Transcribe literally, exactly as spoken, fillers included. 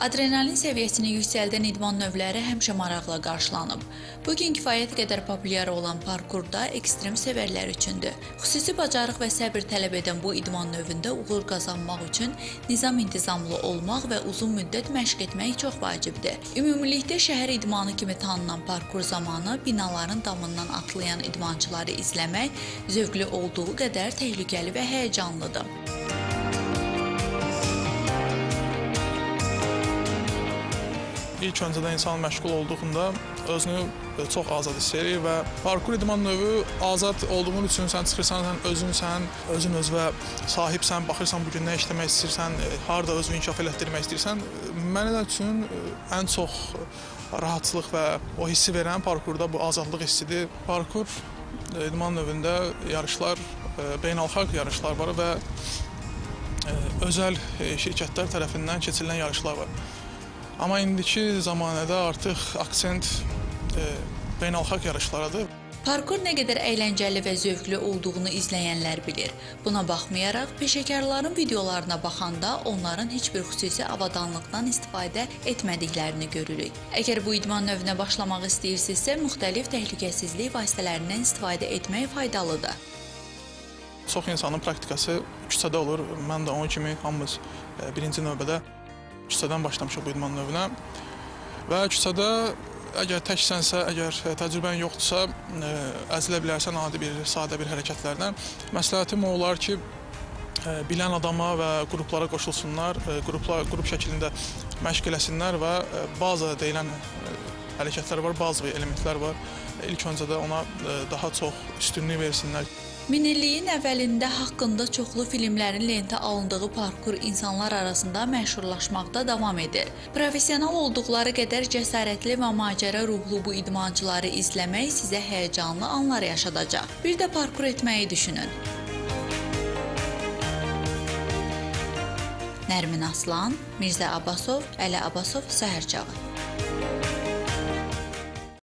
Adrenalin səviyyəsini yüksəldən idman növləri həmişə maraqla qarşılanıb. Bugün kifayət qədər populyar olan parkurda ekstrem sevərlər üçündür. Xüsusi bacarıq və səbir tələb edən bu idman növündə uğur qazanmaq üçün nizam-intizamlı olmaq və uzun müddət məşq etmək çox vacibdir. Ümumilikdə şəhər idmanı kimi tanınan parkur zamanı binaların damından atlayan idmançıları izləmək zövqlü olduğu qədər təhlükəli və həyəcanlıdır. İlk öncədə insan məşğul olduğunda özünü çox azad hiss edir və parkur idman növü azad olduğun üçün sən çıxırsan, sən özünsən, özün özünə sahibsən, baxırsan bugün nə işləmək istəyirsən, harda özünü inkişaf elətdirmək istəyirsən. Mənə üçün ən çox rahatlıq və o hissi verən parkurda bu azadlıq hissidir. Parkur idman növündə yarışlar, beynəlxalq yarışlar var və özəl şirkətlər tərəfindən keçirilən yarışlar var. Amma indiki zamanədə artıq aksent e, beynəlxalq yarışlaradır. Parkur nə qədər əyləncəli və zövqlü olduğunu izləyənlər bilir. Buna baxmayaraq, peşəkarların videolarına baxanda onların heç bir xüsusi avadanlıqdan istifadə etmədiklərini görürük. Əgər bu idman növünə başlamaq istəyirsinizsə, müxtəlif təhlükəsizlik vasitələrindən istifadə etmək faydalıdır. Çox insanın praktikası küçədə olur. Mən də onun kimi hamımız e, birinci növbədə küçədən başlamışıq bu idman növünə və küçədə əgər təksənsə, əgər təcrübən yoxdursa, əzilə bilərsən adi bir, sadə bir hərəkətlərlə. Məsləhətim o olar ki, bilən adama və qruplara qoşulsunlar, qruplar, qrup şəklində məşq eləsinlər və bazı deyilən hərəkətlər var, bazı elementlər var. İlk öncədə ona daha çox üstünlük versinlər. Minilliyin əvvəlində haqqında çoxlu filmlərin lentə alındığı parkur insanlar arasında məşhurlaşmaqda davam edir. Professional olduqları qədər cəsarətli və macəra ruhlu bu idmançıları izləmək sizə həyəcanlı anlar yaşadacaq. Bir də parkur etməyi düşünün. Nərmin Aslan, Mirzə Abbasov, Əli Abbasov, Səhər Çağı.